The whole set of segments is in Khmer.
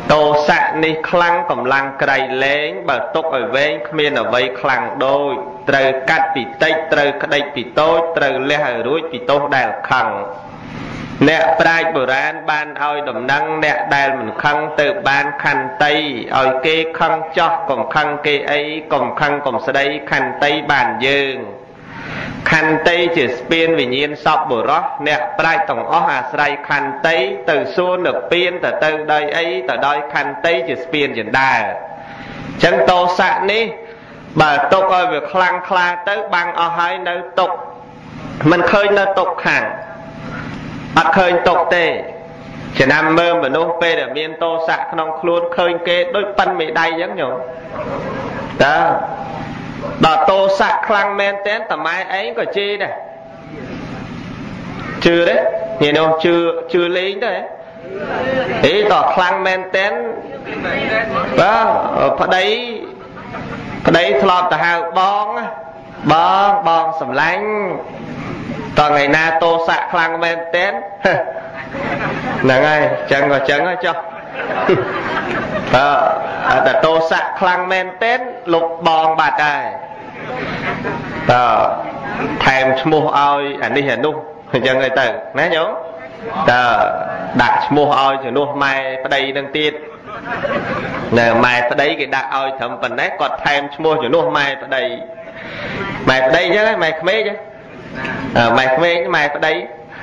Tô xạ ní khăn cầm lăng cây lén bà tục ở vén khmiên ở vây khăn đôi trời cắt bị tách trời đầy bị tối trời lẽ ở rúi bị tốt đài khăn nè prai bờ ran ban oi đầm năng nè đài mình khăn từ ban khăn tây oi kê khăn cho còn khăn kê ấy còn khăn còn sau đây khăn tây bàn dương khăn tây chỉ spiên vì nhiên sọc bờ rót nè prai tổng ó hà sài khăn tây từ xuân được piên từ đây ấy từ đây khăn tây chỉ spiên chỉ đài chân tô xạ ní bà tục ơi việc khăn kha tới băng ở hai nơi tục mình khơi nơi tục hàng bắt khơi tục tê chỉ nằm mơ mà nô pê để miên tô xạ không luôn khơi kê đôi phân mì đầy giống nhau đó đó tô xạ khăn men tén tầm mai ấy có chi này chưa đấy nhìn đâu chưa lý đấy ý tỏ khăn men tén đó ở đấy thọp ta hào bong sầm lánh toàn ngày na tô xạ khăn men tén nè ngay chẳng ở cho đã tô xạ khăn men tén lục bong bạt ai thèm mua oi anh đi hẹn luôn chẳng người tử nè nhớ đặt mua oi cho luôn mai đây đăng tiên nè mai đấy cái đặt oi thầm phần đấy còn thèm mua cho luôn mai đây chứ mày khmê chứ mày khmê chứ mày đây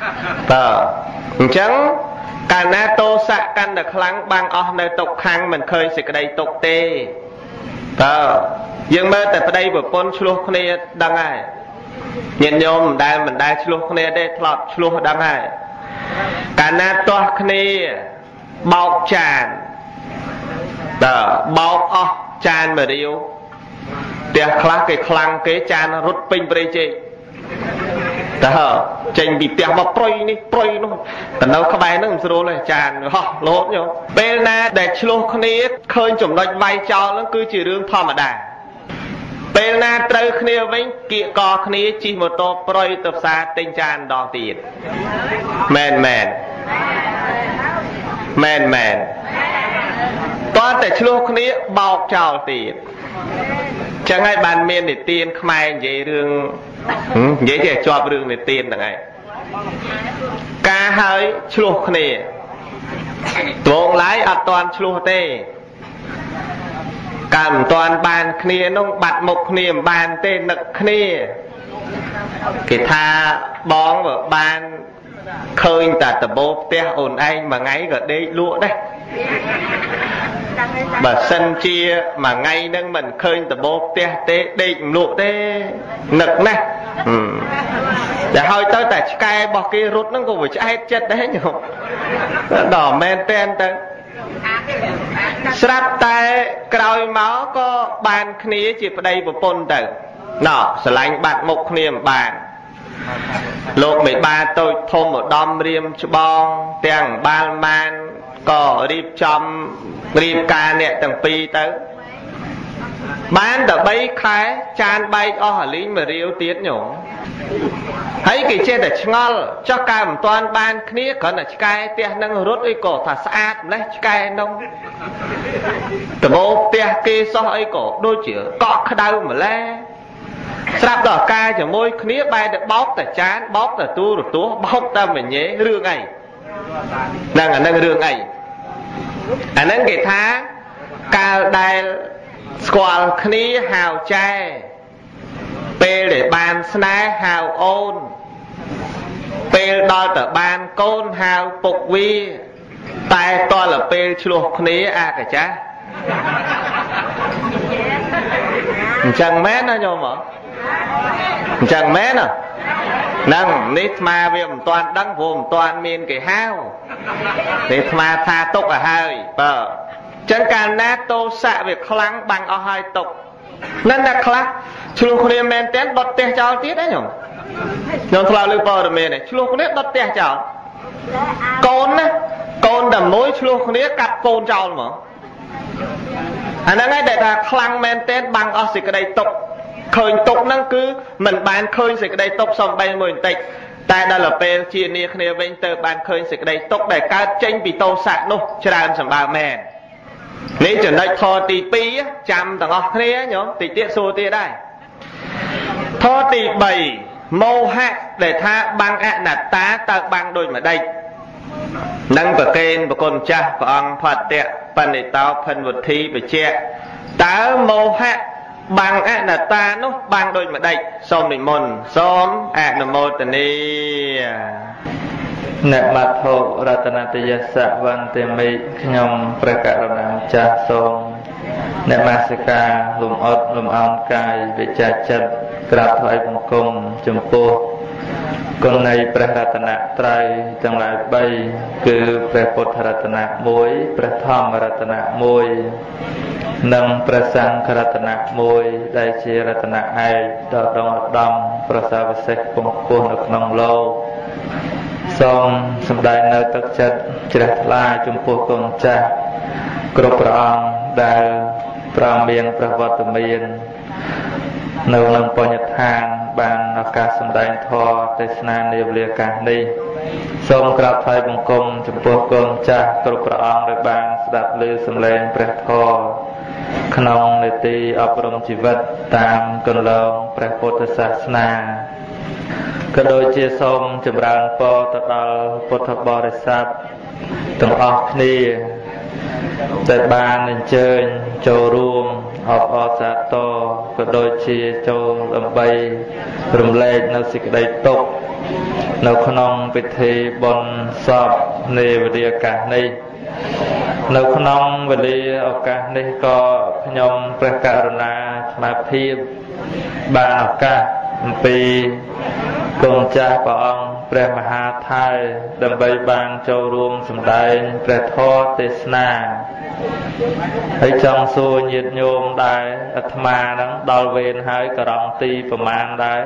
chẳng cả na tô xạ căn được lắng băng ở nơi tục khăn mình khơi sự cái đây tục tê dương mơ tại đây vừa con chluộc này đăng ai nhìn nhôm mình đang chluộc này đây thọt chluộc đăng ai cả na toa này bọc tràn bọc tràn mà điêu để khá cái khăn cái tràn rút pin về đây chênh bị tiệm mà proi nó tận đâu các bạn nó làm sao này tràn lốt nhau bên na để chlo khné khơi chủng đôi vai cho nó cứ chỉ riêng thò mà đà bên na trời khné với kia co khné chỉ một tô proi tập xa tinh tràn đòn tiền men toàn để chlo khné bọc trào tiền chẳng ai bàn miền để tiền khai vậy rương vậy thì cho rương để tiền là ngày ca hơi chluộc này tuồng lái ở toàn chluộc tê cầm toàn bàn khnia nông bạt một khnia bàn tên nực khnia cái tha bón vào bàn khơi ta tập bố te ồn anh mà ngay ở đây lụa đây bà sân chia mà ngay nâng mình khơi tập bố te tê định lụa tê nực này để hỏi tới tại cái bỏ cái rút nó cũng phải chạy chết đấy nhỉ đỏ men ten tới sắp tay còi máu có bàn khía chỉ vào đây một pôn tử nọ sẽ lạnh bạt một niềm bàn lột 13 tôi thôm một đom riêng cho bon tiền ban man có riêng trong riêng ca nè tầng pi tới bán đã bay khai chan bay ở lính mà riêu tiết nhổ thấy cái trên để ngon cho cái một toàn ban khía còn là cái tiền năng rút ấy cổ thà sát lấy cái nông từ bộ tiền kia so ấy cổ đôi chữ cọ cái đau mà le sắp đỏ ca cho môi khía bay được bóp tại chán bóp tại tu rồi tú bóp ta mình nhé rương này đang ở nơi rương này anh ấy cái thá ca đài squal khía hào trai pê để bàn sna hào ôn pê đo tờ bàn côn hào phục vi tai to là pê chuộc khía cả cha chẳng mét nó nhôm mà chẳng mét à năng nít ma viêm toàn đăng vùng toàn miền cái hao nít ma tha tục ở hai chẳng cả nát tô xạ việc kháng bằng ở hai tục nên là kháng chuông khné men tén đọt tè chào tiết đấy nhung nhung thao lưu bờ rồi này chuông khné đọt tè chào con đầm mối chuông khné cắt côn chào mà anh đang ngay để là kháng men tén bằng ở sự cái đây tục khơi tục năng cứ mình bàn khơi sự cái đây tục xong bay mười tịch tại đây là pe chia nia khné vinh từ bàn khơi sự cái đây tục để cá tranh bị tô xạ nô cho ra sầm ba men នេះចំណុចធម៌ទី2ចាំទាំងអស់គ្នាញោមតិចទៀតសួរទៀតដែរធម៌ទី3មោហៈដែលថាបាំងអនត្តាតើបាំងដូចម្ដេចនឹងប្រកេនប្រគុណចាស់ព្រះអង្គផត្តៈបណ្ឌិតោភិនវុទ្ធីបច្ចៈតើមោហៈបាំងអនត្តានោះបាំងដូចម្ដេចសូមនិមន្តសូមអនុមោទនាអ្នកបាត់ធោរតនតយសៈវន្តិមិខ្ញុំព្រះករុណាម្ចាស់សូមអ្នកមាសិកាលំអត់លំអោនកាយវិជ្ជាចិត្តក្រាបថ្វាយបង្គំចំពោះគុណនៃព្រះរតនត្រ័យទាំងឡាយ3គឺព្រះពុទ្ធរតនៈ1ព្រះធម្មរតនៈ1និងព្រះសង្ឃរតនៈ1ដែលជារតនៈឯកដ៏ដងឧត្តមប្រសើរវិសេសពងពោះនៅក្នុងលោកសូមសម្ដែងនៅទឹកចិត្តជ្រះថ្លាចំពោះគុណចាស់គ្រប់ព្រះអង្គដែលប្រមានព្រះវត្តមាននៅក្នុងបញ្ញដ្ឋានបានឱកាសសម្ដែងធម៌ទេសនានាវេលាកាសនេះសូមក្រាបថ្វាយបង្គំចំពោះគុណចាស់គ្រប់ព្រះអង្គដែលបានស្ដាប់ឮសំឡេងព្រះធម៌ក្នុងនេតិអប់រំជីវិតតាមគន្លងព្រះពុទ្ធសាសនាក៏ដូចជាសូមចម្រើនពរទៅដល់ពុទ្ធបរិស័ទទាំងអស់គ្នាដែលបានអញ្ជើញចូលរួមអបអរសាទរក៏ដូចជាចូលដើម្បីរំលែកនៅសេចក្តីទុក្ខនៅក្នុងពិធីបុណ្យសពនាវេលាឱកាសនេះនៅក្នុងវេលាឱកាសនេះក៏ខ្ញុំព្រះករុណាស្មារតីបានឱកាសអំពីគុណចាស់ព្រះអង្គព្រះមហាថៃដើម្បីបានចូលរួមសម្ដែងព្រះធម៌ទេសនាហើយចង់សួរញាតិញោមដែរអាត្មាហ្នឹងដល់វេនហើយក៏រងទីប្រមាណដែរ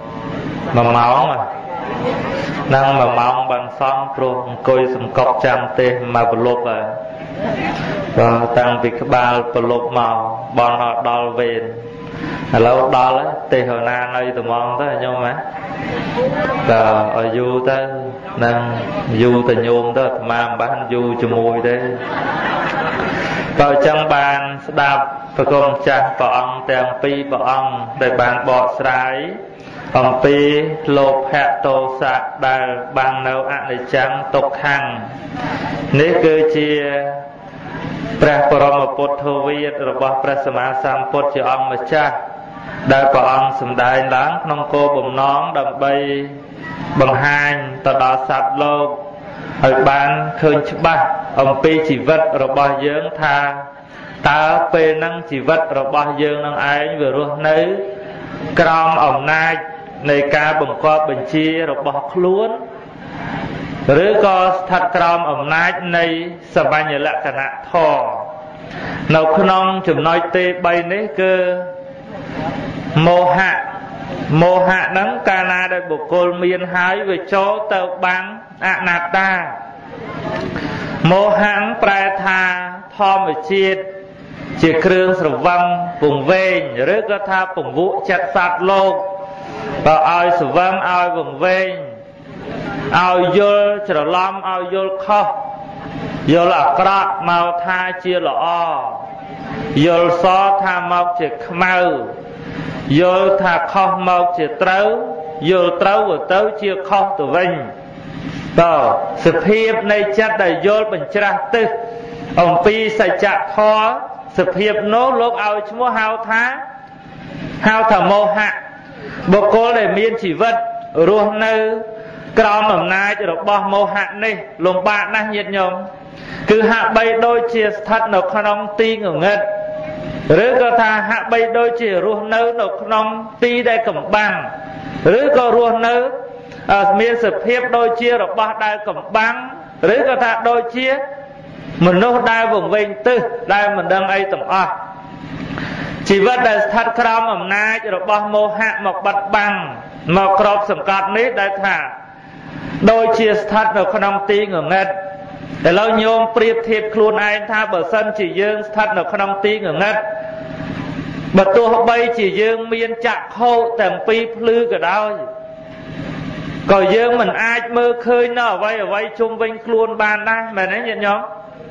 1ម៉ោងហ្នឹង1ម៉ោងបានសំព្រោះអង្គុយសង្កត់ចាំទេសមកប្រលប់ហើយក៏តាំងពីក្បាលប្រលប់មកបនដល់វេនឥឡូវដល់ទេសណានៅត្មងទៅញោមហ៎ក៏ឲ្យយូរទៅនឹងយូរទៅញោមទៅអាត្មាមិនបានយូរជាមួយទេបើចឹងបានស្ដាប់ប្រគំចាស់ព្រះអង្គទាំងពីរព្រះអង្គដែលបានបកស្រាយអំពីលោភៈទោសៈដែលបាំងនៅអនិច្ចំទុក្ខំនេះគឺជាព្រះបរមពុទ្ធវាទរបស់ព្រះសម្មាសម្ពុទ្ធជាអង្គម្ចាស់ដែលព្រះអង្គសម្ដែងឡើងក្នុងគោលបំណងដើម្បីបង្ហាញទៅដល់សត្វលោកឲ្យបានឃើញច្បាស់អំពីជីវិតរបស់យើងថាតើពេលហ្នឹងជីវិតរបស់យើងនឹងឯងវារស់នៅក្រោមអំណាចនៃការបង្គាប់បញ្ជារបស់ខ្លួនឬក៏ស្ថិតក្រោមអំណាចនៃសបញ្ញលក្ខណៈធម៌នៅក្នុងចំណុចទី3នេះគឺមោហៈហ្នឹងកាលណាដែលបុគ្គលមានហើយវាចូលទៅបាំងអនត្តាមោហៈប្រែថាធម្មជាតិជាគ្រឿងស្រវឹងពង្វេងឬក៏ថាពង្វក់ចិត្តសត្វលោកបើឲ្យស្រវឹងឲ្យពង្វេងឲ្យយល់ច្រឡំឲ្យយល់ខុសយល់អាក្រក់មកថាជាល្អយល់សថាមកជាខ្មៅយល់ថាខុសមកជាត្រូវយល់ត្រូវទៅជាខុសទៅវិញតើសភាពនៃចិត្តដែលយល់បញ្ច្រាស់ទិសអំពីសច្ចធម៌សភាពនោះលោកឲ្យឈ្មោះហៅថាមោហៈបុគ្គលដែលមានជីវិតរស់នៅក្រោមអំណាចរបស់មោហៈនេះលំបាកណាស់ញាតិញោមគឺហាក់បីដូចជាស្ថិតនៅក្នុងទីងងឹតឬក៏ថាហាក់បីដូចជារស់នៅក្នុងទីដែលកំបាំងឬក៏រស់នៅមានសភាពដូចជារបស់ដែលកំបាំងឬក៏ថាដូចជាមនុស្សដែលវង្វេងទិសដែលមិនដឹងអីទាំងអស់ជីវិតដែលស្ថិតក្រោមអំណាចរបស់មោហៈមកបាត់បង់មកក្របសង្កត់នេះដែលថាដូចជាស្ថិតនៅក្នុងទីងងឹតឥឡូវញោមប្រៀបធៀបខ្លួនឯងថាបើសិនជាយើងស្ថិតនៅក្នុងទីងងឹតបើទោះបីជាយើងមានចក្ខុទាំងពីរភ្លឺក៏ដោយក៏យើងមិនអាចមើលឃើញនៅអ្វីជុំវិញខ្លួនបានដែរមែនទេញាតិញោម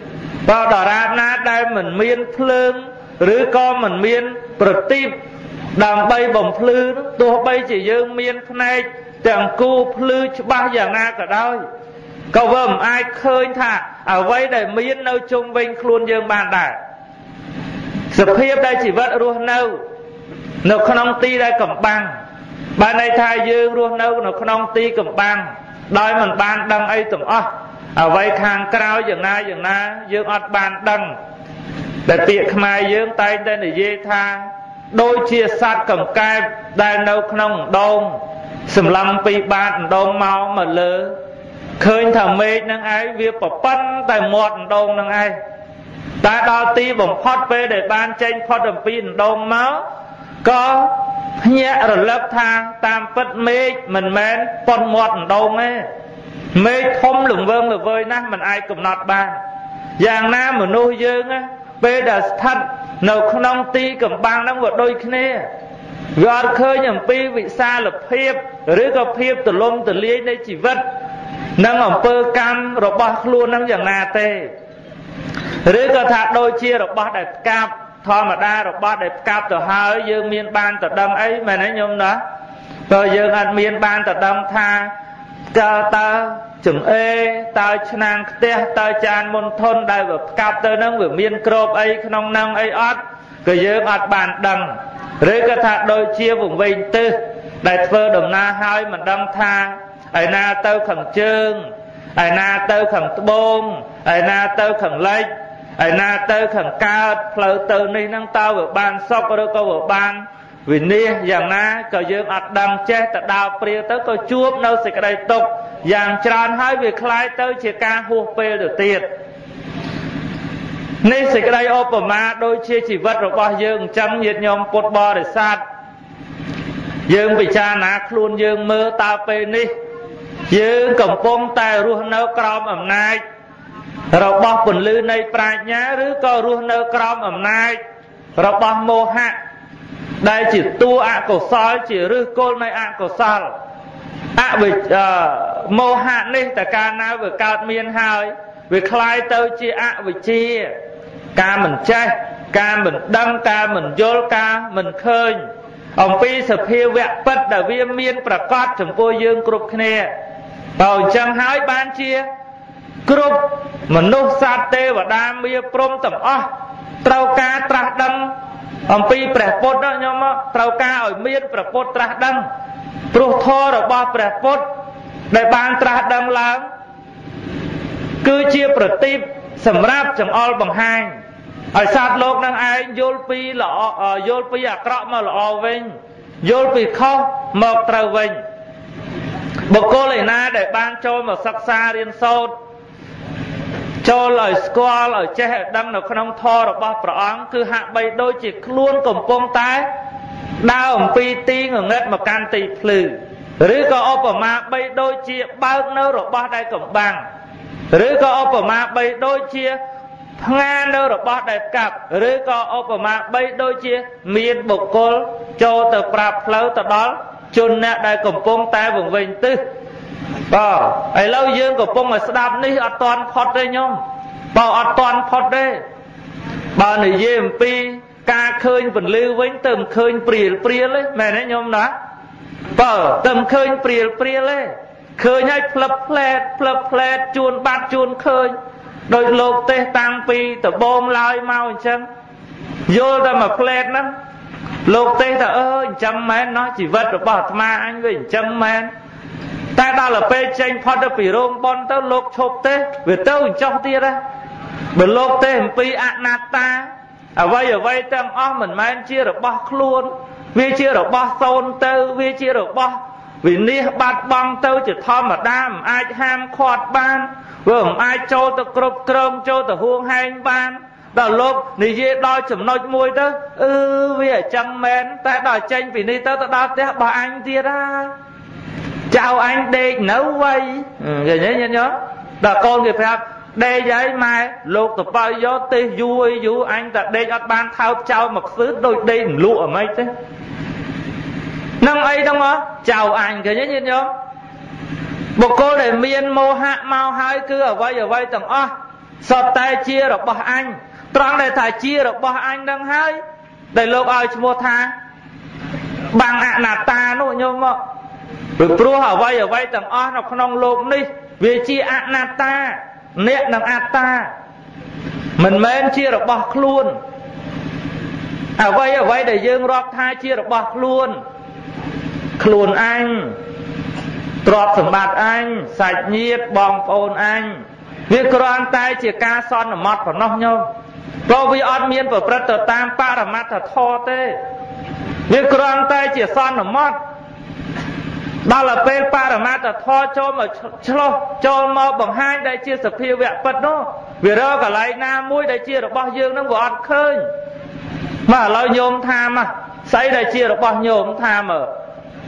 បើដរាបណាដែលមិនមានភ្លើងឬក៏មិនមានប្រទីបដើម្បីបំភ្លឺទោះបីជាយើងមានភ្នែកទាំងគូភ្លឺច្បាស់យ៉ាងណាក៏ដោយក៏វាមិនអាចឃើញថាអ្វីដែលមាននៅជុំវិញខ្លួនយើងបានដែរសភាពដែលជីវិតរស់នៅក្នុងទីដែលកំបាំងបានន័យថាយើងរស់នៅក្នុងទីកំបាំងដោយមិនបានដឹងអីទាំងអស់អ្វីខាងក្រៅយ៉ាងណាយើងអត់បានដឹងដែលពាក្យខ្មែរយើងតែងតែនិយាយថាដូចជាសត្វកង្កែបដែលនៅក្នុងអណ្ដូងសម្លឹងពីបាតអណ្ដូងមកលើឃើញថាមេឃនឹងឯងវាប្រប៉ិនតែមាត់អណ្ដូងនឹងឯងតែដល់ទីបំផុតពេលដែលបានចេញផុតអំពីអណ្ដូងមកក៏ភ្ញាក់រលឹកថាតាមពិតមេឃមិនមែនប៉ុនមាត់អណ្ដូងទេមេឃធំលង្វើងល្វើយណាស់មិនអាចកំណត់បានយ៉ាងណាមនុស្សយើងពេលដែលស្ថិតនៅក្នុងទីកំបាំងហ្នឹងវាដូចគ្នាវាអត់ឃើញអំពីវិសាលភាពឬក៏ភាពទលំទលាយនៃជីវិតនិងអំពើកម្មរបស់ខ្លួនហ្នឹងយ៉ាងណាទេឬក៏ថាដូចជារបស់ដែលផ្កាប់ធម្មតារបស់ដែលផ្កាប់ទៅហើយយើងមានបានទៅដឹងអីមែនទេញោមណាក៏យើងអត់មានបានទៅដឹងថាតើចង្អេតើឆ្នាំងខ្ទះតើចានមុនធនដែលវាផ្កាប់ទៅនឹងវាមានក្របអីក្នុងនឹងអីអត់ក៏យើងអត់បានដឹងឬក៏ថាដូចជាវង្វេងទិសដែលធ្វើដំណើរហើយមិនដឹងថាឯណាទៅខាងជើងឯណាទៅខាងត្បូងឯណាទៅខាងលិចឯណាទៅខាងកើតផ្លូវទៅនេះហ្នឹងតើវាបានសុខឬក៏វាបានវិនិច្ឆ័យយ៉ាងណាក៏យើងអត់ដឹងចេះតែដើរព្រាវទៅក៏ជួបនៅសេចក្តីទុក្ខយ៉ាងច្រើនហើយវាคล้ายទៅជាការហួសពេលទៅទៀតនេះសេចក្តីឧបមាដូចជាជីវិតរបស់យើងអញ្ចឹងញាតិញោមពុទ្ធបរិស័ទយើងពិចារណាខ្លួនយើងមើលតើពេលនេះយើងកំពុងតែរស់នៅក្រោមអំណាចរបស់ពន្លឺនៃប្រាជ្ញាឬក៏រស់នៅក្រោមអំណាចរបស់មោហៈដែលជាតួអកុសលជាឫសគល់នៃអកុសលមោហៈនេះតែកាលណាវាកើតមានហើយវាคล้ายទៅជាអវិជ្ជាការមិនចេះការមិនដឹងការមិនយល់ការមិនឃើញអំពីសភាវៈពិតដែលវាមានប្រកបចំពោះយើងគ្រប់គ្នាបើអញ្ចឹងហើយបានជាគ្រប់មនុស្សសត្វទេវតាមាព្រំទាំងអស់ត្រូវការត្រាស់ដឹងអំពីព្រះពុទ្ធញោមត្រូវការឲ្យមានព្រះពុទ្ធត្រាស់ដឹងព្រោះធម៌របស់ព្រះពុទ្ធដែលបានត្រាស់ដឹងឡើងគឺជាប្រទីបសម្រាប់ចង្អុលបង្ហាញឲ្យសត្វលោកនឹងឯងយល់ពីល្អយល់ពីអាក្រក់មកល្អវិញយល់ពីខុសមកត្រូវវិញបុគ្គលឯណាដែលបានចូលមកសិក្សារៀនសូត្រចូលឲ្យស្គាល់ឲ្យចេះឲ្យដឹងនៅក្នុងធម៌របស់ព្រះអង្គគឺហាក់បីដូចជាខ្លួនកំពុងតែដើរអំពីទីងងឹតមកកាន់ទីភ្លឺឬក៏ឧបមាបីដូចជាបើកនៅរបស់ដែលកំបាំងឬក៏ឧបមាបីដូចជាផ្ងានៅរបស់ដែលផ្កាប់ឬក៏ឧបមាបីដូចជាមានបុគ្គលចូលទៅប្រាប់ផ្លូវទៅដល់ជនអ្នកដែលកំពុងតែវង្វេងទិសបាទឥឡូវយើងកំពុងតែស្ដាប់នេះអត់តាន់ផុតទេញោមបើអត់តាន់ផុតទេបើនិយាយអំពីការឃើញពន្លឺវិញទៅមិនឃើញព្រាលទេមែនទេញោមណាបើទៅមិនឃើញព្រាលទេឃើញឲ្យផ្លឹបផ្លែតជួនបាត់ជួនឃើញដោយលោកទេសតាំងពីដបងឡើយមកអញ្ចឹងយល់តែមកផ្លែតហ្នឹងលោកទេសថាអញ្ចឹងមែនណោះជីវិតរបស់អាត្មាអញវាអញ្ចឹងមែនតែដល់ទៅពេលចេញផុតទៅពីរោងប៉ុនទៅលោកឈប់ទេវាទៅអញ្ចោះទៀតហ៎បើលោកទេអំពីអនត្តាអ្វីទាំងអស់មិនមែនជារបស់ខ្លួនវាជារបស់សូន្យទៅវាជារបស់វិនិច្ឆ័យបាត់បង់ទៅជាធម្មតាមិនអាចហាមឃាត់បានវាមិនអាចចូលទៅគ្រប់គ្រងចូលទៅហួងហែងបានដល់លោកនិយាយដល់ចំណុចមួយទៅវាអញ្ចឹងមែនតែដល់ចេញពីនេះទៅដល់ផ្ទះរបស់អញទៀតហើយចៅអញដេកនៅវ័យឃើញទេញាតិញោមដល់កូនគេប្រាប់ដេកហើយម៉ែលោកទៅបើយកទេយូរអញតែដេកអត់បានថោបចៅមកខ្សឺដូចដេកលក់អ្ហ្មិចទេនឹងអីហ្នឹងចៅអញឃើញទេញាតិញោមបុគ្គលដែលមានមោហៈមកហើយគឺអ្វីទាំងអស់សុទ្ធតែជារបស់អញត្រង់ដែលថាជារបស់អញនឹងហើយដែលលោកឲ្យឈ្មោះថាបាំងអនត្តានោះញោមមកព្រោះអ្វីទាំងអស់នៅក្នុងលោកនេះវាជាអនត្តាអ្នកនឹងអត្តាមិនមែនជារបស់ខ្លួនអ្វីដែលយើងរាប់ថាជារបស់ខ្លួនអញទ្រព្យសម្បត្តិអញសាច់ញាតិបងប្អូនអញវាគ្រាន់តែជាការសន្មត់ប៉ុណ្ណោះញោមព្រោះវាអត់មានប្រព្រឹត្តទៅតាមបរមត្ថធម៌ទេវាគ្រាន់តែជាសន្មត់ដល់ពេលបរមត្ថធម៌ចូលមកឆ្លោះចូលមកបង្ហាញដែលជាសភាវៈពិតនោះវារកកន្លែងណាមួយដែលជារបស់យើងនឹងវាអត់ឃើញមកឥឡូវញោមថាមកស្អីដែលជារបស់ញោមថាមើល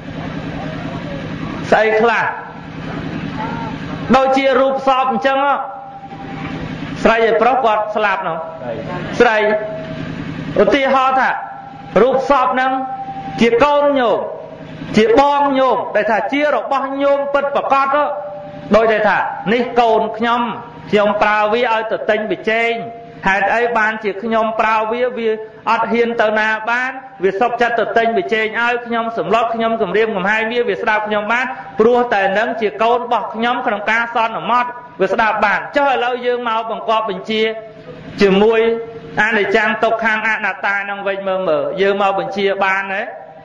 ស្អីខ្លះដូចជារូបសពអញ្ចឹងស្រីឯប្រុសគាត់ស្លាប់នោះស្រីឧទាហរណ៍ថារូបសពហ្នឹងជាកូនញោមជាបងញោមដែលថាជារបស់ញោមពិតប្រកបដោយតែថានេះកូនខ្ញុំប្រើវាឲ្យទៅទិញបិជែងហេតុអីបានជាខ្ញុំប្រើវាអត់ហ៊ានទៅណាបានវាសុកចិត្តទៅទិញបិជែងឲ្យខ្ញុំសម្លុតខ្ញុំគម្រាមកំហែងវាស្ដាប់ខ្ញុំបានព្រោះតែនឹងជាកូនរបស់ខ្ញុំក្នុងការសន្មត់វាស្ដាប់បានចុះឥឡូវយើងមកបង្កប់បញ្ជាជាមួយអនិច្ចំទុក្ខំអនត្តានឹងវិញមើលយើងមកបញ្ជាបានទេ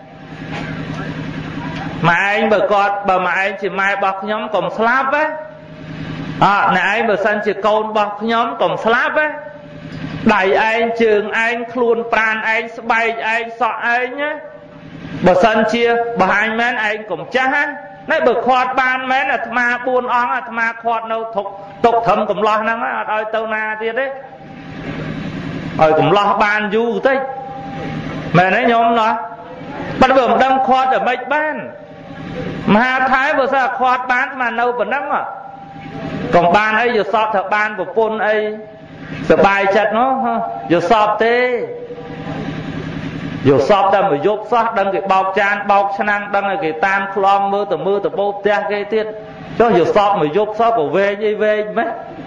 ម៉ែឯងបើម៉ែឯងជាម៉ែរបស់ខ្ញុំកុំស្លាប់ទេអ្នកឯងបើសិនជាកូនរបស់ខ្ញុំកុំស្លាប់ទេដៃឯងជើងឯងខ្លួនប្រាណឯងស្បែកឯងសក់ឯងបើសិនជាបហាញមែនឯងកុំចាស់ណាបើខាត់បានមែនអាត្មា4អង្គអាត្មាខាត់នៅទុកត្រឹមកំឡោះហ្នឹងអត់ឲ្យទៅណាទៀតទេឲ្យកំឡោះបានយូរតិចមែនទេញោមណាបើមិនដឹងខាត់តែមិនបានមហាថៃបើសិនខាត់បានស្មាននៅប៉ុណ្ណឹងកុំបានអីយកសពថាបានប្រពន្ធអីសบายចិត្តនោះយកសពទេយកសពតែមកយប់សោះដឹងគេបោកចានបោកឆ្នាំងដឹងឲ្យគេតាមខ្លំមើលទៅបោផ្ទះគេទៀតចុះយកសពមកយប់សពក៏វែងអីវែងម៉េច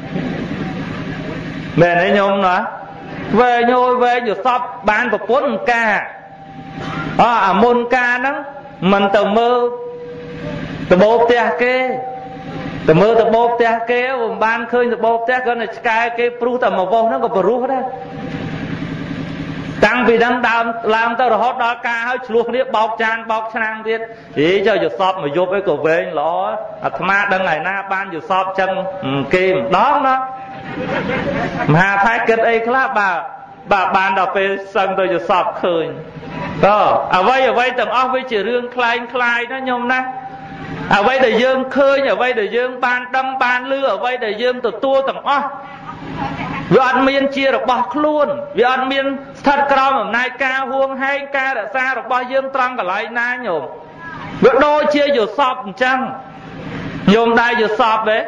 មែនទេញោមណាវែងយកសពបានប្រពន្ធការអាមុនការហ្នឹងមិនទៅមើលទៅបោផ្ទះគេទៅមើលទៅបោផ្ទះគេមិនបានឃើញទៅបោផ្ទះគាត់តែឆ្កែគេព្រុសតែមកវោសហ្នឹងក៏ព្រោះដែរតាំងពីដឹងដើមឡើងទៅរហូតដល់ការហើយឆ្លោះគ្នាបោកចានបោកឆ្នាំងទៀតចុះយកសពមកយប់អីក៏វែងល្អអាត្មាដឹងហើយណាបានយកសពចឹងគេម្ដងណាមហាថៃគិតអីខ្លះបាទបានដល់ពេលសឹងទៅយកសពឃើញក៏អ្វីទាំងអស់វាជារឿងคล้ายណាញោមណាអ្វីដែលយើងឃើញអ្វីដែលយើងបានដឹងបានឮអ្វីដែលយើងទទួលទាំងអស់វាអត់មានជារបស់ខ្លួនវាអត់មានស្ថិតក្រោមអំណាចការហួងហែងការរក្សារបស់យើងត្រង់កន្លែងណាញោមវាដូចជាយល់សពអញ្ចឹងញោមដែរយល់សពទេ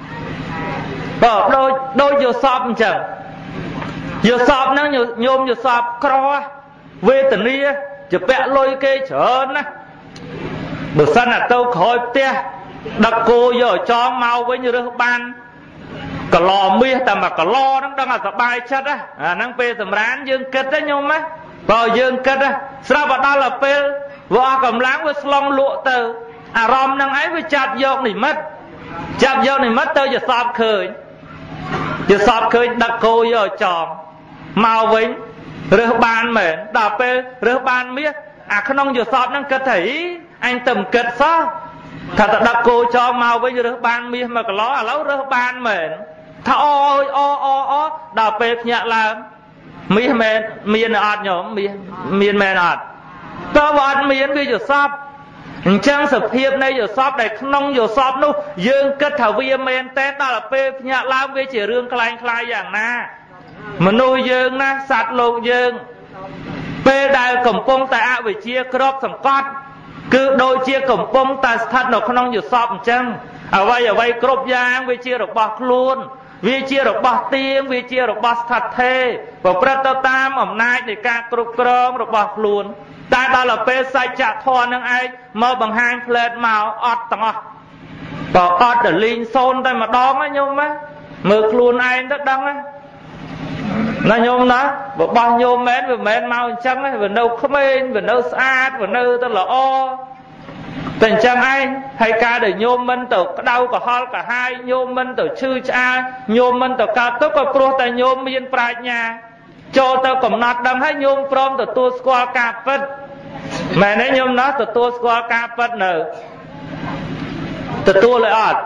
ដូចយល់សពអញ្ចឹងយល់សពហ្នឹងញោមយល់សពក្រវេទនាជាពាក់លុយគេច្រើនណាបើសិនទៅក្រោយផ្ទះដឹកគោយកចងមកវិញរើសបានកឡមាសតែមួយកឡហ្នឹងដឹងតែសบายចិត្តអាហ្នឹងពេលសម្រានយើងគិតទេញោមបើយើងគិតស្រាប់ដល់ពេលវាអស់កម្លាំងវាស្លងលក់ទៅអារម្មណ៍ហ្នឹងឯងវាចាប់យកនិមិត្តទៅជាសពឃើញដឹកគោយកចងមកវិញរើសបានមែនដល់ពេលរើសបានមាសអាក្នុងយល់សពហ្នឹងគិតថាអញទៅមិនគិតសោះថាទៅដឹកគោចងមកវិញរើសបានមាស1គីឡូឥឡូវរើសបានមែនថាអូដល់ពេលភ្ញាក់ឡើងមាសមែនមានអត់ញោមមាសមានមែនអត់តើវាអត់មានវាយល់សពអញ្ចឹងសភាពនៃយល់សពដែលក្នុងយល់សពនោះយើងគិតថាវាមែនតែដល់ពេលភ្ញាក់ឡើងវាជារឿងคล้ายយ៉ាងណាមនុស្សយើងណាសត្វលោកយើងពេលដែលកំពុងតែអវិជ្ជាគ្របសង្កត់គឺដូចជាកំពុងតែស្ថិតនៅក្នុងយល់សពអញ្ចឹងអ្វីគ្រប់យ៉ាងវាជារបស់ខ្លួនវាជារបស់ទៀងវាជារបស់ស្ថិតថេរប្រព្រឹត្តទៅតាមអំណាចនៃការគ្រប់គ្រងរបស់ខ្លួនតែដល់ពេលសច្ចធម៌នឹងឯងមកបង្ហាញផ្លែតមកអត់ទាំងអស់ក៏អត់ទៅលីងសូនតែម្ដងណាញោមណា mơ luôn ai tất đăng á nó nhôm đó bao nhôm mến vừa mến mau trắng ấy vừa đâu không bên vừa đâu xa vừa đâu ta là o tình chẳng anh hay ca để nhôm minh tàu đau cả ho cả hai nhôm minh tàu chư cha nhôm minh tàu cao tốc và pro tại nhôm miên praj nhà cho tao cầm nát đâm hết nhôm prom tàu tua squat cà phết mẹ nói nhôm nó tàu tua squat cà phết nở tàu tua lại ọt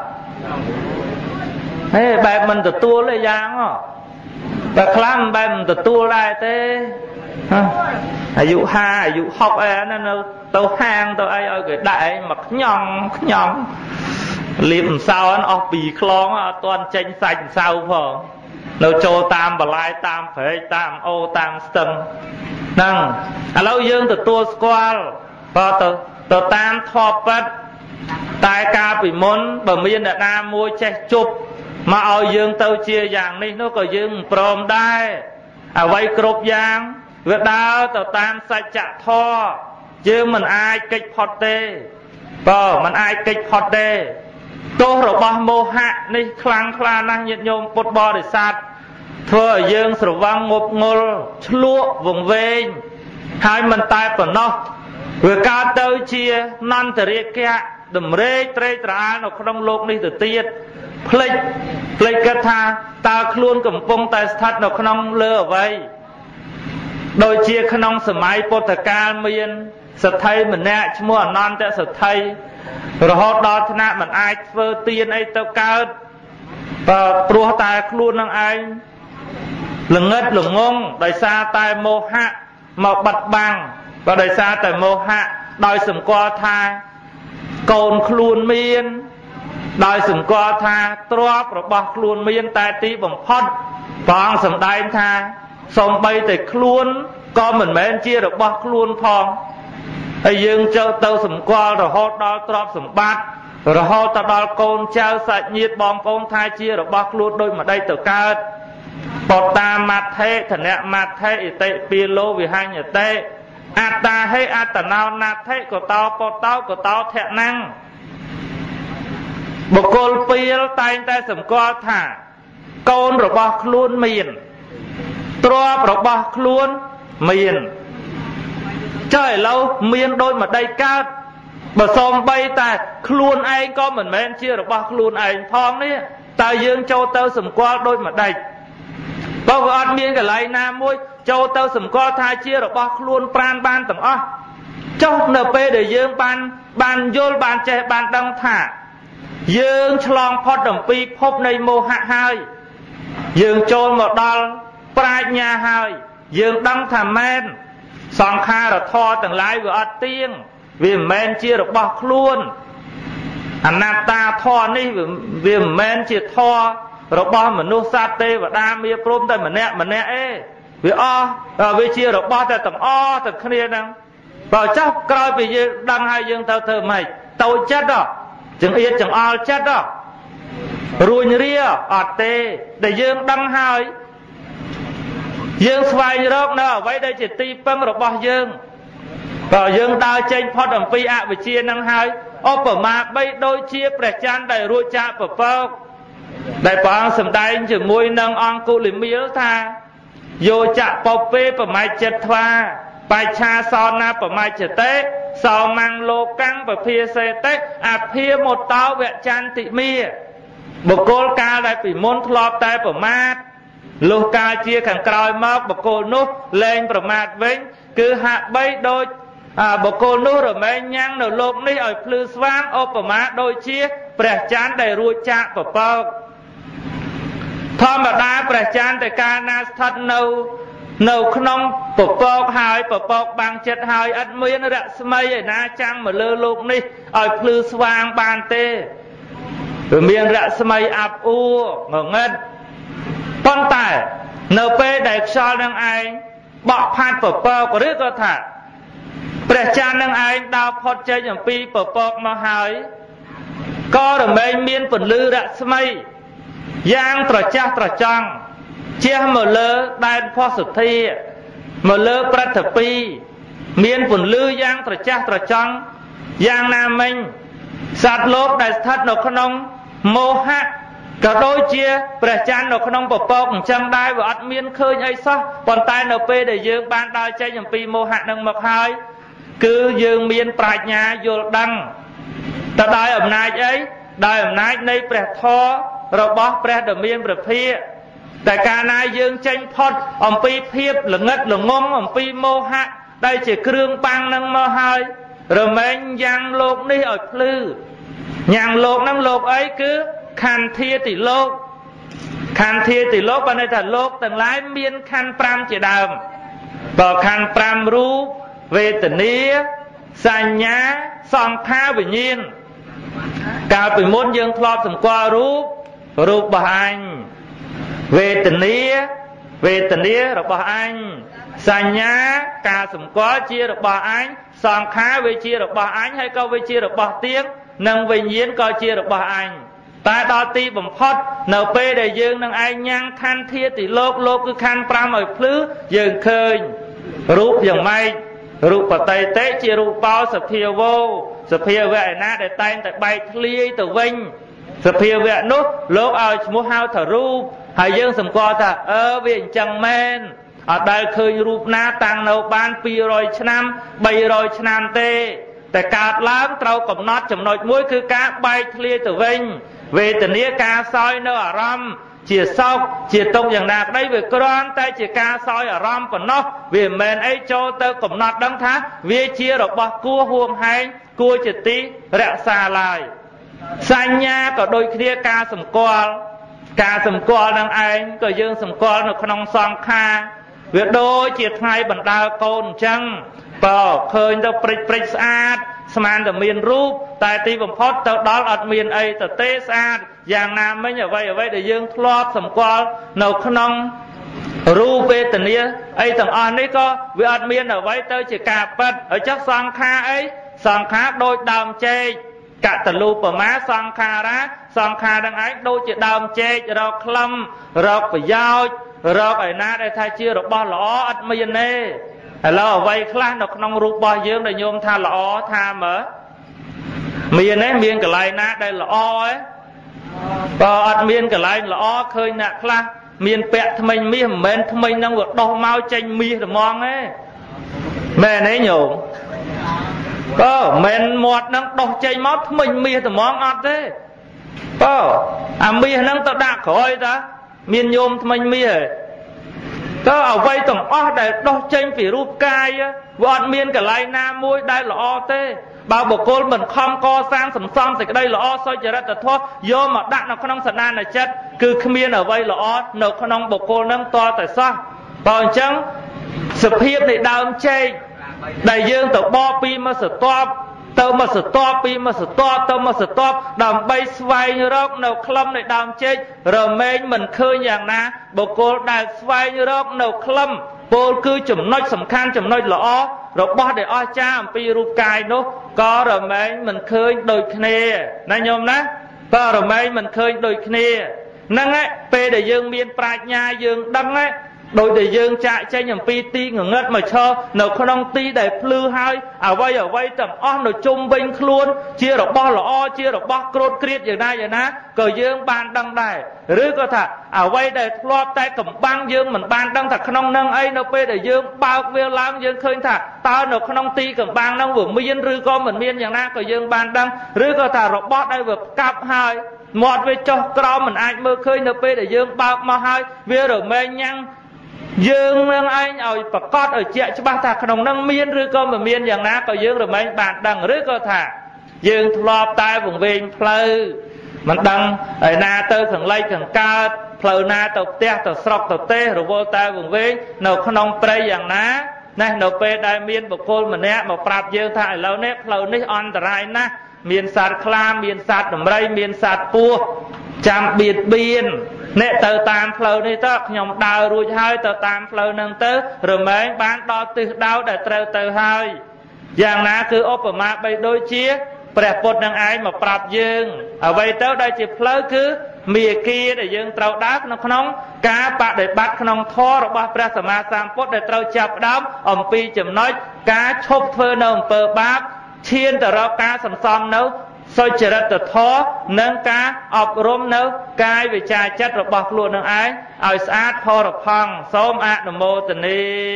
thế bài mình tàu tua lại giang á bà khám bài mình tàu tua lại thếอายุ5อายุ6ไอ้นั่นtàu hàng tàu ai ơi cái đại mà nhong liệm sao anh ở bì chlong toàn tranh sạch sao phở nó cho tam bà lai tam phải tam ô tam sân năng lâu dương từ tua squal và từ tam thọp bật tại ca bị môn bà miên đã nam môi che chụp mà ở dương tàu chia dạng này nó có dương prom đai à vay cột giang việc đào tàu tam sạch chạ tho chứ mình ai kích phật tê mình ai kích phật tê tôi rồi bao mô hạ này khlang khla năng nhiệt nhôm bột bò để sạt thưa dương sầu vang ngộp ngô lúa vùng về hai mình tay của nó vừa cao tới chia non từ riêng kia đầm rê trê trả nó không lột đi từ tiết plek cái tha ta luôn cầm phong tay sát nó không lơ vậy đôi chia không sớm mai bột ca miên sật thay mình nè chứ mua non tại sật thay rồi họ đo thế nào mình ai vơ tiền ấy tao cao và pro tài luôn năng ai lừng ngất lừng ngông đời xa tài mô hạ mà bật bằng và đời xa tài mô hạ đòi sừng qua thai cồn luôn miên đòi sừng qua tha trọp rồi bọc luôn miên tài tí bằng phật bằng sừng đai tha xong bay tới luôn có mình mến chia được bọc luôn phong hay dương cho tao sừng qua rồi họ đo trọp sừng bát rồi họ ta đo con trao sạch nhiệt bom con thai chia được bọc luôn đôi mà đây từ cao bọt ta mặt thế thần nẹ mặt thế tệ pi lô vì hai nhà tệ ta hay ta nào nạt thế của tao thẹn năng bộ cô pi tay tay sầm co thả con rồi bọc luôn miền trọp rồi bọc luôn miền trời lâu miền đôi mà đây cao bà xóm bay ta luôn anh có mình men chia rồi bọc luôn anh phong đấy ta dương châu tao sầm qua đôi mà đây có con miên cái lại nam môi châu tao sầm co thai chia rồi bọc luôn pran ban tầm ó cho np để dương ban vô ban che ban đăng thả dương chlong phật đồng pi phốp này mô hạ hai dương trôn một đal praj nhà hai dương đăng thảm men song kha rồi tho từng lái vừa ở tiếng vì men chia được bọc luôn ta tho ní vì men chia tho rồi bao mình nuôi sát tê và đam mê prom tay mình nè ê vì vì chia được bao tay tầm tầm kia năng vào chắc coi vì đăng hai dương tao thơ mày tao chết đó chẳng yên chẳng chết đó rồi ria tê để dương đăng hai dương xoay rốt nó vậy đây chỉ ti băng rồi bao dương vào dương đào trên phật đồng phi vì chia năng hai mà bay đôi chia bè chan đầy ruột cha bờ phơ đại bảo sầm đại chỉ môi nâng on cụ lì miếu tha vô chạ bọc phê bờ mai chật thoa bài cha son na bờ mai chật té sò mang lô căng bờ phia xe té phia một táo vẹn chan tị mía bờ cô ca lại bị môn thọp tay bờ mát lô ca chia khẳng còi móc bờ cô nút lên bờ mát vĩnh cứ hạ bay đôi bờ cô nút rồi mấy nhang nở lốp ní ở phư xoang bờ mát đôi chia bè chan đầy ruột cha bờ phơ thọ mà đá bè chan đầy ca na thật nâu không bọc hai bọc bằng chất hai ăn mới nó đã mây ở na chăng mà lơ lục ní ở phư xoang bàn tê rồi miền đã mây áp u ngờ ngân con tài np đại so năng ai bọc phan bọc của đứa có thả bè chan năng ai đào phật chơi nhầm pi bọc mà hai có rồi mấy miền phần lư đã mây giang trò cha trò trăng chia mở lơ đai phó sự thi mở lơ prat thập pi miền phần lư giang trò cha trò trăng giang nam minh sát lốp đại thất nó không mô hạ ក៏ដូចជាព្រះច័ន្ទនៅក្នុងពពកអញ្ចឹងដែរវាអត់មានឃើញអីសោះប៉ុន្តែនៅពេលដែលយើងបានដើរចេញអំពីមោហៈនឹងមកហើយគឺយើងមានប្រាជ្ញាយល់ដឹងទៅដោយអំណាចអីដោយអំណាចនៃព្រះធម៌របស់ព្រះដ៏មានព្រះភិក្ខតែកាលណាយើងចេញផុតអំពីភាពល្ងិតល្ងងអំពីមោហៈដែលជាគ្រឿងបាំងនឹងមកហើយរមែងយ៉ាងលោកនេះឲ្យភ្លឺយ៉ាងលោកនឹងលោកអីគឺខន្ធាតិលោកខន្ធាតិលោកបានន័យថាលោកទាំងឡាយមានខណ្ឌ5ជាដើមបើខណ្ឌ5រូបវេទនាសញ្ញាសង្ខារវិញ្ញាណកាលពីមុនយើងធ្លាប់សម្គាល់រូបរបស់អញវេទនារបស់អញសញ្ញាការសម្គាល់ជារបស់អញសង្ខារវាជារបស់អញហើយក៏វាជារបស់ទៀងនិងវិញ្ញាណក៏ជារបស់អញតែដល់ទីបំផុតនៅពេលដែលយើងនឹងឯងញ៉ាំងខន្ធាតិលោកគឺខណ្ឌ5ឲ្យភ្លឺយើងឃើញរូបយ៉ាងម៉េចរូបបតិតិជារូបោសភាវោសភាវៈឯណាដែលតែងតែបែកធ្លាយទៅវិញសភាវៈនោះលោកឲ្យឈ្មោះហៅថារូបហើយយើងសម្គាល់ថាវាអញ្ចឹងមែនអត់ដែលឃើញរូបណាតាំងនៅបាន200ឆ្នាំ300ឆ្នាំទេតែកើតឡើងត្រូវកំណត់ចំណុចមួយគឺការបែកធ្លាយទៅវិញវេទនាការសោយនៅអារម្មណ៍ជាសោកជាទុក្ខយ៉ាងណាក្តីវាគ្រាន់តែជាការសោយអារម្មណ៍ប៉ុណ្ណោះវាមិនមែនអីចូលទៅកំណត់ដឹងថាវាជារបស់គួរហួងហែងគួរជាទីរក្សាឡើយសញ្ញាក៏ដូចគ្នាការសម្គាល់នឹងឯងក៏យើងសម្គាល់នៅក្នុងសង្ខារវាដូចជាថ្ងៃបណ្ដើរកូនអញ្ចឹងបើឃើញទៅព្រិចស្អាតស្មានតែមានរូបតែទីបំផុតទៅដល់អត់មានអីទៅទេស្អាតយ៉ាងណាមិញអ្វីដែលយើងធ្លាប់សម្គាល់នៅក្នុងរូបវេទនាអីទាំងអស់នេះក៏វាអត់មានអ្វីទៅជាការពិតហើយចុះសង្ខារអីសង្ខារដូចដើមចេកកតលូបមាសង្ខារាសង្ខារនឹងឯងដូចជាដើមចេករកក្លឹមរកប្រយោជន៍រកឯណាដែលថាជារបស់ល្អអត់មានទេឥឡូវអ្វីខ្លះនៅក្នុងរូបរបស់យើងដែលញោមថាល្អថាមើលមានទេមានកន្លែងណាដែលល្អទេបើអត់មានកន្លែងល្អឃើញអ្នកខ្លះមានពាក់ថ្មិញមាសមិនមែនថ្មិញហ្នឹងវាដោះមកចេញមាសត្មងទេមែនទេញោមមិនមាត់ហ្នឹងដោះចេញមកថ្មិញមាសត្មងអត់ទេអាមាសហ្នឹងទៅដាក់ក្រោយតាមានញោមថ្មិញមាសទៅអ្វីទាំងអស់ដែលដោះចេញពីរូបកាយវាអត់មានកន្លែងណាមួយដែលល្អទេបើបុគ្គលមិនខំកសាងសន្សំសេចក្តីល្អសុចរិតធម៌យកមកដាក់នៅក្នុងសន្តានចិត្តគឺគ្មានអ្វីល្អនៅក្នុងបុគ្គលនឹងតតែសោះបើអញ្ចឹងសភាពនៃដើមចេកដែលយើងទៅបកពីមួយស្រទាប់ទៅមួយស្រទាប់ពីមួយស្រទាប់ទៅមួយស្រទាប់ដើម្បីស្វែងរកនៅក្លឹមនៃដើមចេករមែងមិនឃើញយ៉ាងណាបុគ្គលដែលស្វែងរកនៅក្លឹមពោលគឺចំណុចសំខាន់ចំណុចល្អរបស់ដែលអស្ចារ្យអំពីរូបកាយនោះក៏រមែងមិនឃើញដូចគ្នាណាញោមណាក៏រមែងមិនឃើញដូចគ្នាហ្នឹងឯងពេលដែលយើងមានប្រាជ្ញាយើងដឹងឯងដោយដែលយើងចាក់ចេញអំពីទីងងឹតមកឈរនៅក្នុងទីដែលភ្លឺហើយអ្វីទាំងអស់នៅជុំវិញខ្លួនជារបស់ល្អជារបស់ក្រោតគ្រៀតយ៉ាងណាក៏យើងបានដឹងដែរឬក៏ថាអ្វីដែលធ្លាប់តែកំបាំងយើងមិនបានដឹងថាក្នុងនឹងអីនៅពេលដែលយើងបើកវាឡើងយើងឃើញថាតើនៅក្នុងទីកំបាំងនឹងវាមានឬក៏មិនមានយ៉ាងណាក៏យើងបានដឹងឬក៏ថារបស់ដែលវាផ្កាប់ហើយមាត់វាចុះក្រោមមិនអាចមើលឃើញនៅពេលដែលយើងបើកមកហើយវារមែងញ៉ាំងយើងនឹងឯងឲ្យប្រកាសឲ្យជាក់ច្បាស់ថាក្នុងនឹងមានឬក៏មិនមានយ៉ាងណាក៏យើងរមែងបានដឹងឬក៏ថាយើងធ្លាប់តែវង្វេងផ្លូវមិនដឹងឯណាទៅខាងលិចខាងកើតផ្លូវណាទៅផ្ទះទៅស្រុកទៅទេសរវល់តែវង្វេងនៅក្នុងព្រៃយ៉ាងណាណែនៅពេលដែលមានបុគ្គលម្នាក់មកប្រាប់យើងថាឥឡូវនេះផ្លូវនេះអន្តរាយណាស់មានសត្វខ្លាមានសត្វដំរីមានសត្វពស់ចាំបៀតបៀនអ្នកទៅតាមផ្លូវនេះទៅខ្ញុំដើររួចហើយទៅតាមផ្លូវហ្នឹងទៅរមែងបានដល់ទិសដៅដែលត្រូវទៅហើយយ៉ាងណាគឺឧបមាបីដូចជាព្រះពុទ្ធនឹងឯងមកប្រាប់យើងអ្វីទៅដែលជាផ្លូវគឺមាគ៌ាដែលយើងត្រូវដើរក្នុងការបដិបត្តិក្នុងធម៌របស់ព្រះសម្មាសម្ពុទ្ធដែលត្រូវចាប់ផ្ដើមអំពីចំណុចការឈប់ធ្វើនៅអំពើបាបឈានទៅរកការសន្សំនៅសុចរិតធម៌និងការអប់រំនៅកាយវាចាចិត្តរបស់ខ្លួននឹងឯងឲ្យស្អាតផរផង់សូមអនុមោទនា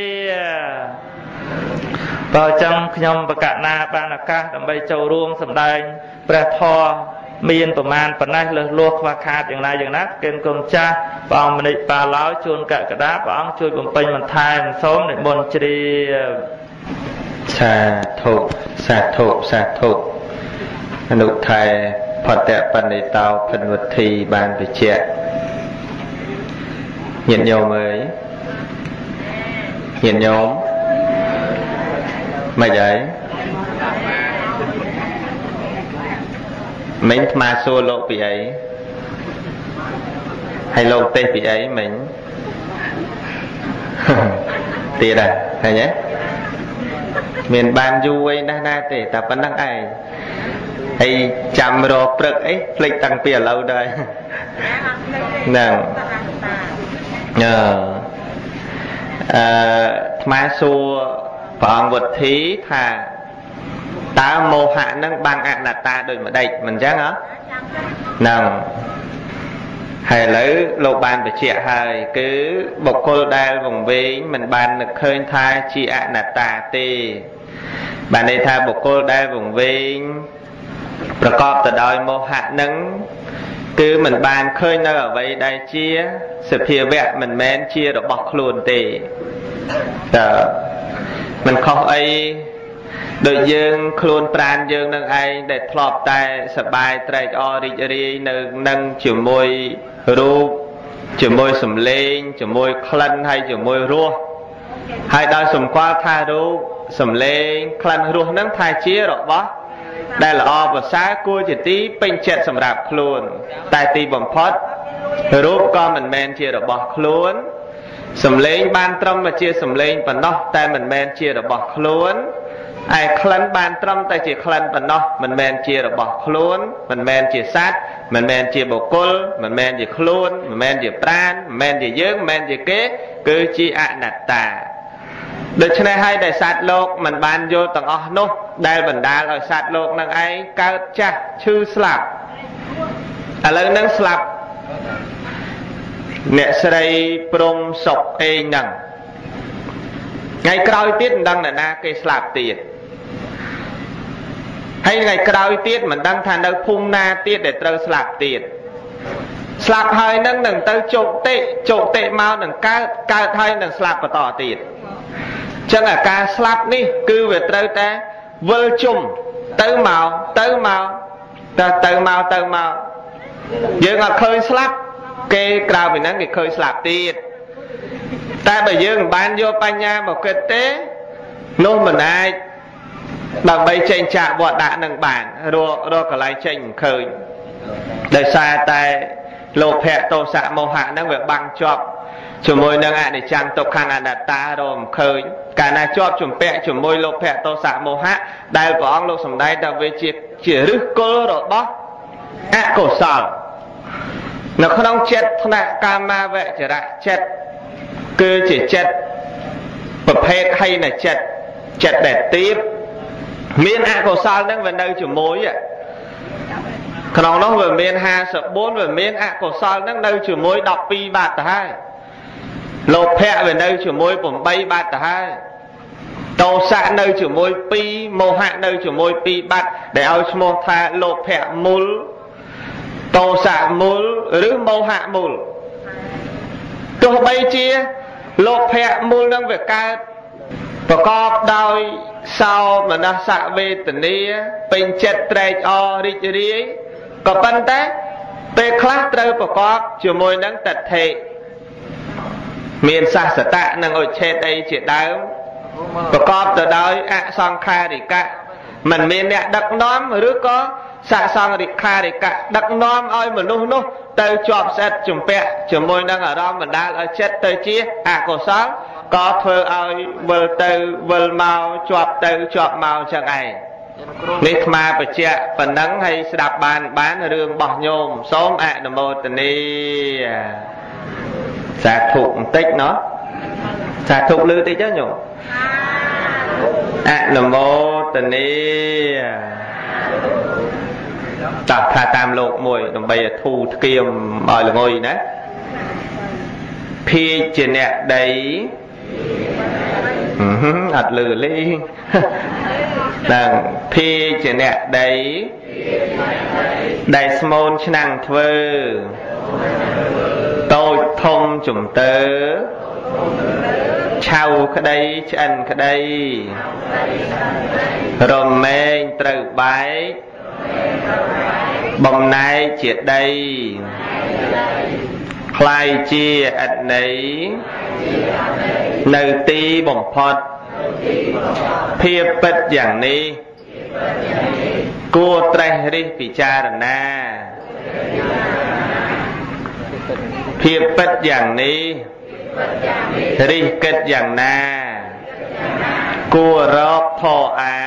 បើអញ្ចឹងខ្ញុំបកណាបានឱកាសដើម្បីចូលរួមសម្ដែងព្រះធម៌មានប្រមាណប៉ុណ្ណេះលើសលួសខ្វះខាតយ៉ាងណាយ៉ាងណាគិនគុំចាស់ព្រះអង្គមនិចបាឡោជួនកក្កដាព្រះអង្គជួយបំពេញបន្ថែមសូមនិមន្តជ្រាបសាធុសាធុសាធុអនុថែផតៈបណ្ឌិតោភិនវុធី បានបញ្ជាក់ញាតិញោមអើយញាតិញោមមិនអីមិញថ្មសួរលោកពីអីហើយលោកទេសពីអីមិញទៀតដែរឃើញទេមានបានយូរអីណាស់ណាទេតែប៉ុណ្្នឹងឯងហើយចាំរកព្រឹកអីភ្លេចតាំងពីឥឡូវដែរហ្នឹងថ្មសួរព្រះអង្គវុធីថាតើមោហៈនឹងបាំងអនត្តាដូចម្ដេចមិនអញ្ចឹងហ៎ហ្នឹងហើយឥឡូវលោកបានបញ្ជាក់ហើយគឺបុគ្គលដែលវង្វេងមិនបាននឹកឃើញថាជាអនត្តាទេបានន័យថាបុគ្គលដែលវង្វេងប្រកបទៅដោយមោហៈនឹងគឺមិនបានឃើញនៅអ្វីដែលជាសភាវៈមិនមែនជារបស់ខ្លួនទេតើមិនខុសអីដូចយើងខ្លួនប្រាណយើងនឹងឯងដែលធ្លាប់តែសប្បាយត្រេកអររីករាយនៅនឹងជាមួយរូបជាមួយសម្លេងជាមួយក្លិនហើយជាមួយរសហើយដល់សម្គាល់ថារូបសម្លេងក្លិនរសនឹងថាជារបស់ដែលល្អប្រសើរគួរជាទីពេញចិត្តសម្រាប់ខ្លួនតែទីបំផុតរូបក៏មិនមែនជារបស់ខ្លួនសម្លេងបានត្រឹមតែជាសម្លេងប៉ុណ្ណោះតែមិនមែនជារបស់ខ្លួនឯក្លិនបានត្រឹមតែជាក្លិនប៉ុណ្ណោះមិនមែនជារបស់ខ្លួនមិនមែនជាសត្វមិនមែនជាបុគ្គលមិនមែនជាខ្លួនមិនមែនជាប្រាណមិនមែនជាយើងមិនមែនជាគេគឺជាអនត្តាដូច្នេះហើយដែលសត្វលោកមិនបានយល់ទាំងអស់នោះដែលបណ្ដាលឲ្យសត្វលោកនឹងឯងកើតចាស់ឈឺស្លាប់ឥឡូវនឹងស្លាប់អ្នកស្រីព្រំសុកអេងហ្នឹងថ្ងៃក្រោយទៀតមិនដឹងនរណាគេស្លាប់ទៀតហើយថ្ងៃក្រោយទៀតមិនដឹងថានៅភូមិណាទៀតដែលត្រូវស្លាប់ទៀតស្លាប់ហើយនឹងទៅជោគតិមកនឹងកើតហើយនឹងស្លាប់បន្តទៀតចឹងអាការស្លាប់នេះគឺវាត្រូវតែវិលជុំទៅមកយើងអត់ឃើញស្លាប់គេក្រៅពីហ្នឹងគេឃើញស្លាប់ទៀតតែបើយើងមិនបានយកបញ្ញាមកគិតទេនោះមិនអាចដើម្បីចេញចាកវត្តដាក់នឹងបានរកកន្លែងចេញមិនឃើញដោយសារតែលោភៈទោសៈមោហៈហ្នឹងវាបាំងជាប់ជាមួយនឹងអនិច្ចំទុក្ខអនត្តារមឃើញកាលណាជាប់ជំពាក់ជាមួយលោភៈទោសៈមោហៈដែលព្រះអង្គលោកសម្ដែងថាវាជាឫសគល់របស់អកុសលនៅក្នុងចិត្តថ្នាក់កាមាវចរៈចិត្តគឺជាចិត្តប្រភេទហីនចិត្តដែលទាបមានអកុសលនឹងវានៅជាមួយក្នុងនោះវាមាន54វាមានអកុសលនឹងនៅជាមួយ12បាត់ទៅហើយលោភៈវានៅជាមួយ8បាត់ទៅហើយទោសៈនៅជាមួយ2មោហៈនៅជាមួយ2បាត់ដែលឲ្យឈ្មោះថាលោភៈមូលទោសៈមូលឬមោហៈមូលទោះបីជាលោភៈមូលនឹងវាកើតប្រកបដោយសោមនស្សវេទនាពេញចិត្តត្រេកអររីករាយក៏ប៉ុន្តែពេលខ្លះត្រូវប្រកបជាមួយនឹងតថេមានសស្សតៈនិងឧច្ឆេតអីជាដើមប្រកបទៅដោយអសង្ខារិកៈមិនមានអ្នកដឹកនាំឬក៏សសង្ខារិកៈដឹកនាំឲ្យមនុស្សនោះទៅជាប់ស្អិតជំពាក់ជាមួយនឹងអារម្មណ៍បណ្ដាលឲ្យចិត្តទៅជាអកុសលក៏ធ្វើឲ្យវិលទៅវិលមកជាប់ទៅជាប់មកចឹងឯងនេះអាត្មាបញ្ជាក់ប៉ុណ្ណឹងហើយស្ដាប់បានរឿងរបស់ញោមសូមអនុមោទនាសាធុបន្តិចណោះសាធុលឺតិចទៅញោមអនុមោទនាตัดขาตามโลกมวยลงไปทูเกียมบ่อยละงอยนะพี่เจเนตได้อัดลือเลยดังพี่เจเนตได้สมนชนังเทอโตทมจุ่มเตอชาวคดีชันคดีรมเมงตรึกใบบอมนายเจียดได้คลายเจียอันไหนในตีบ่มพอดเพียบเป็ดอย่างนี้กูไตรริปิจารณาเพียบเป็ดอย่างนี้ริเกิดอย่างนากูรอบพออา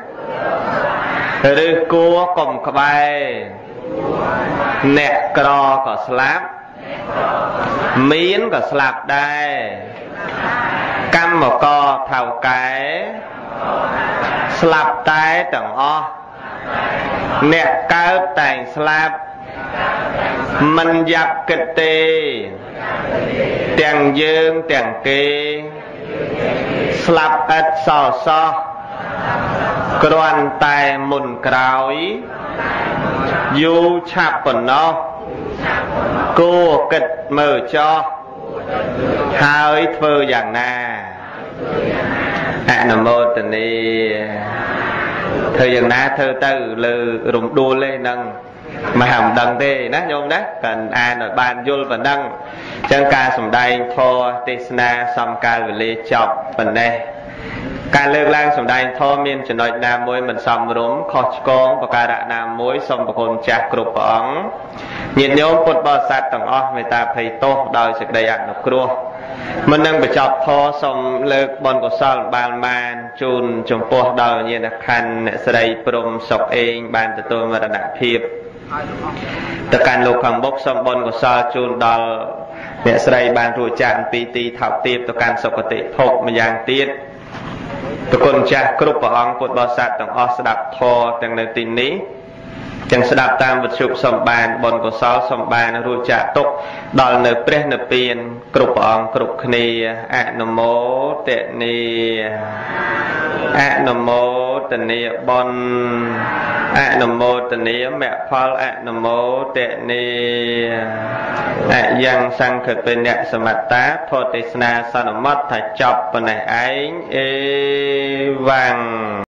หรือกูกลมขบายแหนกกรอก็สลับมีนก็สลับได้กำหมกอเท่าไก่สลับตายต่างอ้อแหนกเกิดแต่งสลับมันยับกึศเตแต่งยืงแต่งเกสลับอัดซอซอกรวนตายมุนกราวยูฉับปนนอกูกึศมือจอหายเธออย่างน่าอะนโมตนีเธออย่างน่าเธอตื้อลือรุมดูเลยนั่งมาหำดังเต้นะโยมนะกันอ่านบานยุลบันดังจังการสมได้ทอเทศนาสมการเวลีจบปันเนการเลิกล้างสมได้ทอมีนจะน้อยนามวยมันสมรุมขอชกองประการะนามวยสมประคนจากกรุปอ๋องnhiệt nhôm bột bò sạt tầng o người ta thấy tốt đòi sự đầy ạc nộp cua mình đang bị chọc thô xong lực bọn của sao bàn màn chun trong bộ đòi như là khăn sẽ đầy prom sọc ên bàn từ tôi mà đã nặng thiệp tất cả lục hàng bốc xong bọn của sao chun đòi sẽ đầy bàn rùi chạm pt thảo tiếp tất cả sọc có thể thộp mà giang tiết tất con cha cướp bỏ ong bột bò sạt tầng o sẽ đạp thô tầng nơi tin níจังสดับตามวัตถุสมบานบนกุศลสมบานรู้จักตกดอลเนเปรเนเปียนกรุบองกรุบคเนียอะนโมเตเนียอะนโมเตเนียบนอะนโมเตเนียแม่พอลอะนโมเตเนียอะยังสังเกตเป็นเนี่ยสมัตตาโพธิสนาสนมัตถจบปนัยไอเอวัง